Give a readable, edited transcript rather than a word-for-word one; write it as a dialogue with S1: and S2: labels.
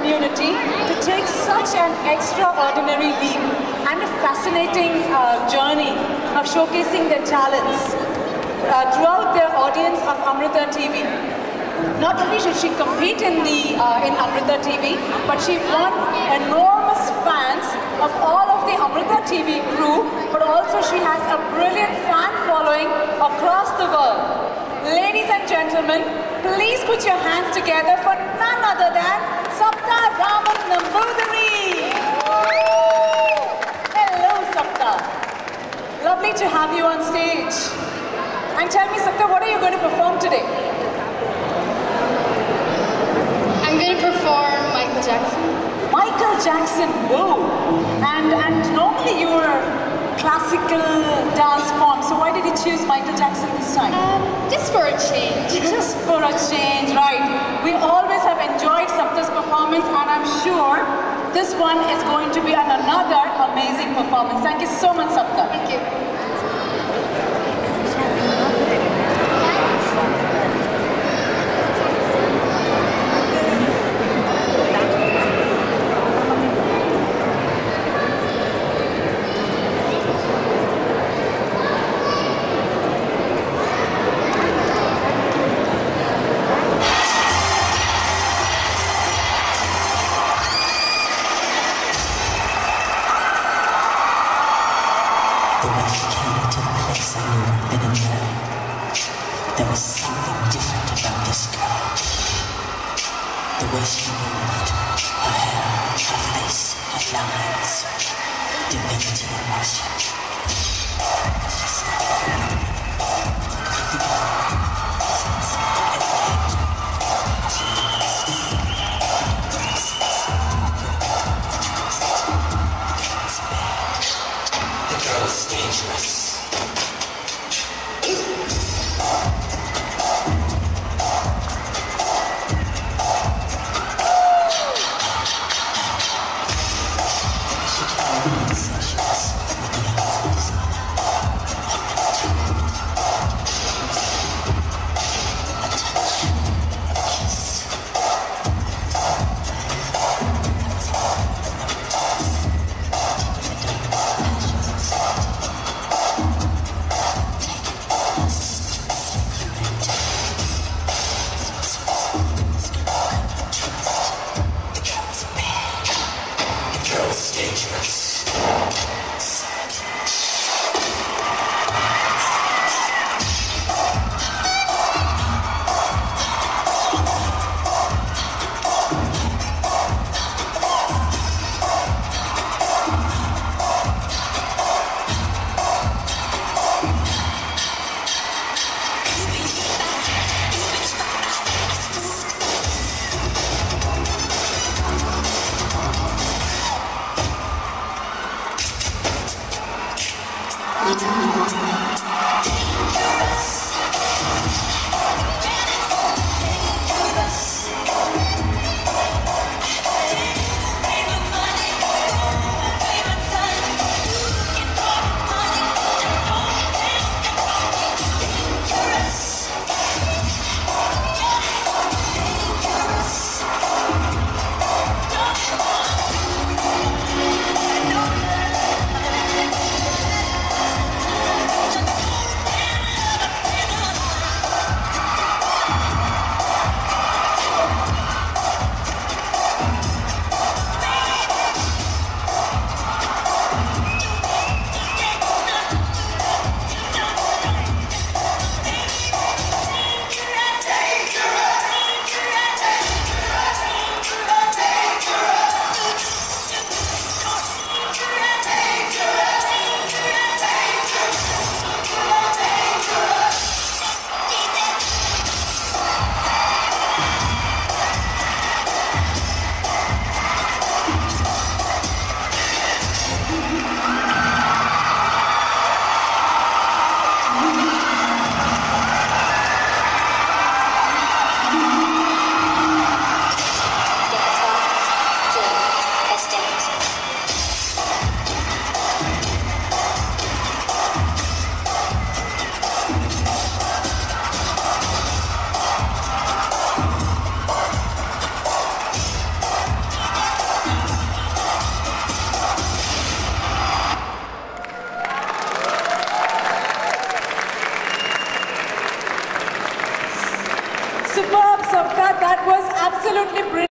S1: community to take such an extraordinary leap and a fascinating journey of showcasing their talents throughout their audience of Amrita TV. Not only did she compete in Amrita TV, but she won enormous fans of all of the Amrita TV crew, but also she has a brilliant fan following across the world. Ladies and gentlemen, please put your hands together for none other than Saptha Raman Nambudiri. Hello, Saptha. Lovely to have you on stage. And tell me, Saptha, what are you going to perform today?
S2: I'm going to perform Michael Jackson.
S1: Michael Jackson, whoa! And normally you were a classical dance form, so why did you choose Michael Jackson this time?
S2: Just for a change.
S1: Just for a change, right. We always have enjoyed Saptha's performance, and I'm sure this one is going to be another amazing performance. Thank you so much, Saptha.
S2: Thank you.
S3: There was something different about this girl. The way she moved, her hair, her face, her lines, divinity in motion. The girl is dangerous.
S1: Superb, Saptha. That was absolutely brilliant.